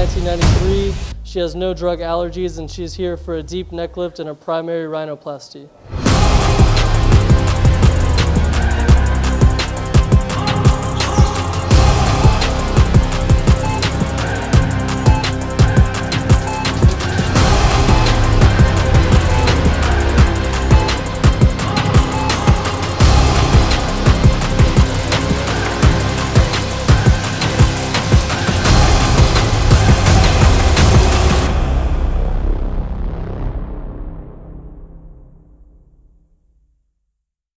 1993. She has no drug allergies and she's here for a deep neck lift and a primary rhinoplasty.